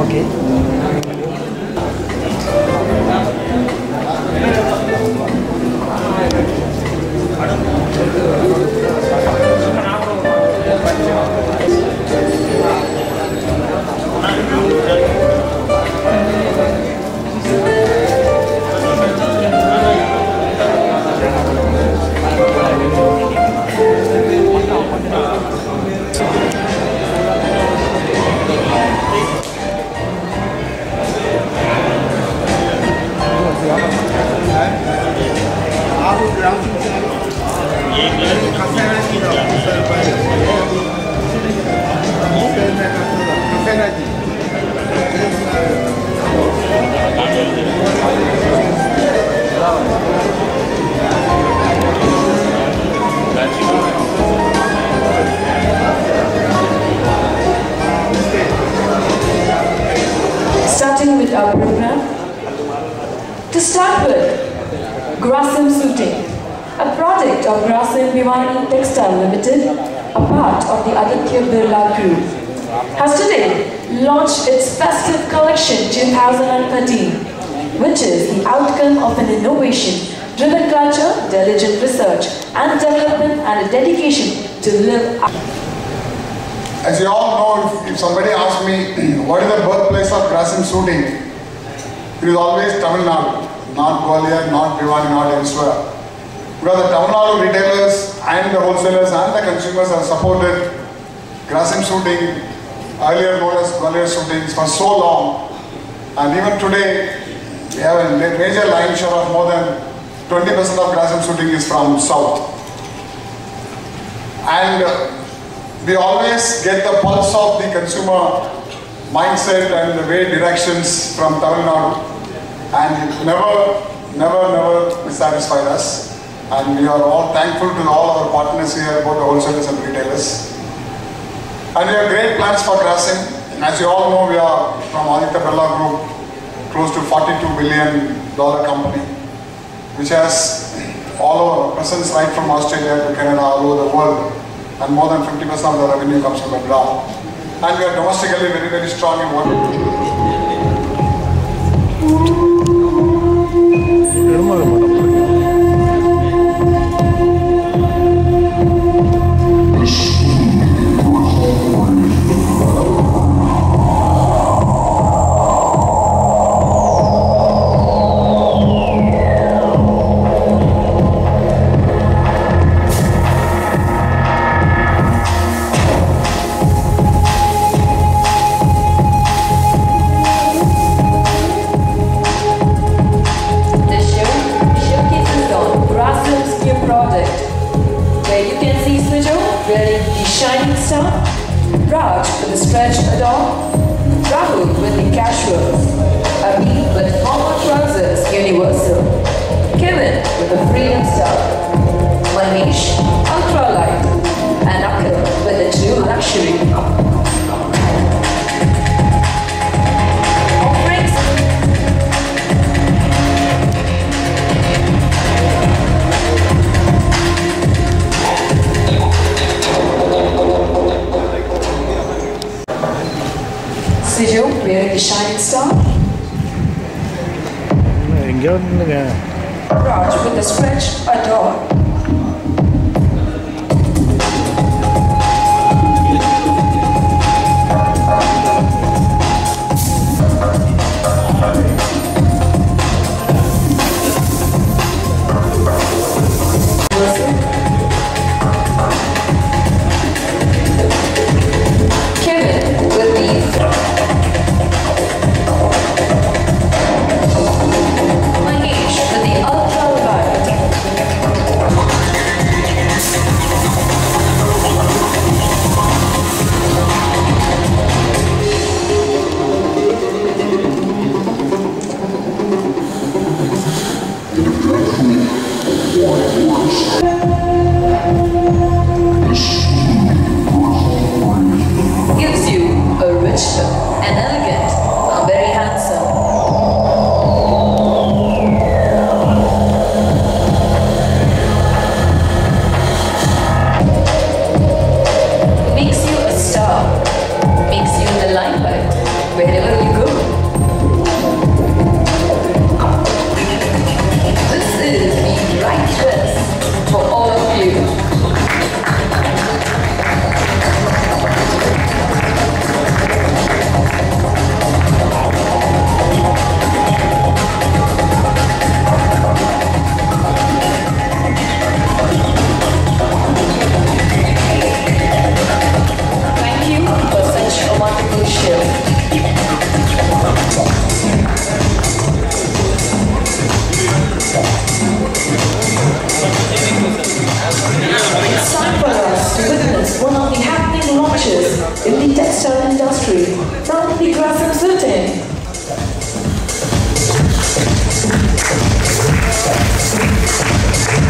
Starting with our program. To start with, Grasim Suiting, a product of Grasim Bhiwani Textile Ltd, a part of the Aditya Birla Group, has today launched its Festive Collection 2013, which is the outcome of an innovation-driven culture, diligent research and development, and a dedication to live up. As you all know, if somebody asks me what is the birthplace of Grasim Suiting, it is always Tamil Nadu, not Gwalior, not Bhiwani, not elsewhere. Because the Tamil Nadu retailers and the wholesalers and the consumers have supported Grasim Suiting, earlier known as Gwalior Sutings, for so long. And even today, we have a major line share of more than 20% of Grasim Suiting is from South. And we always get the pulse of the consumer mindset and the way directions from Tamil Nadu, and it never dissatisfied us. And we are all thankful to all our partners here, both the wholesalers and retailers. And we have great plans for Grasim. As you all know, we are from Aditya Birla Group, close to $42 billion company, which has all our presence right from Australia to Canada, all over the world. And more than 50% of the revenue comes from abroad. And we are domestically very strong in what we do. Shining Star, Raj with the stretch adorn, Rahul with the casuals, Abhi with formal trousers universal, Kevin with the freedom style, Manish ultralight, and Akhil with the True Laxury. Wearing the shining star. Raj with the stretch adorn.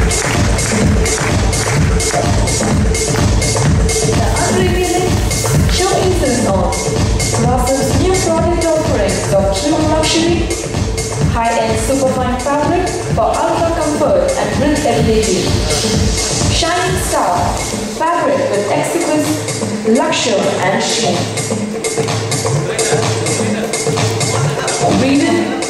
The unrevealing showcases on Grasim's new product offerings of True Laxury, high-end superfine fabric for ultra comfort and breathability. Shining Star fabric with exquisite lusture and sheen. Breathing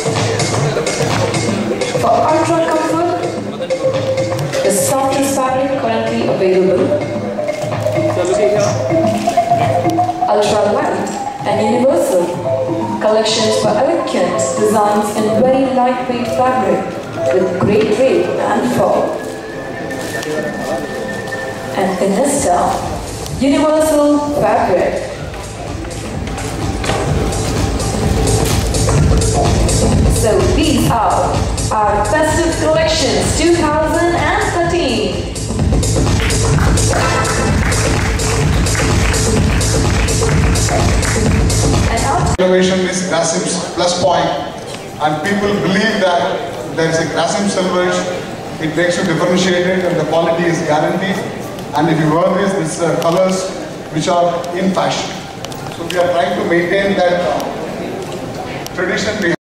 for ultra comfort, the softest fabric currently available. Ultralyte and Universal collections for eloquent designs in very lightweight fabric with great drape and fall. And Fenesta Universal fabric. So these are our Festive Collections 2013. Innovation is Grasim's plus point, and people believe that there is a Grasim silverage. It makes you differentiated and the quality is guaranteed. And if you wear these colors which are in fashion. So we are trying to maintain that tradition.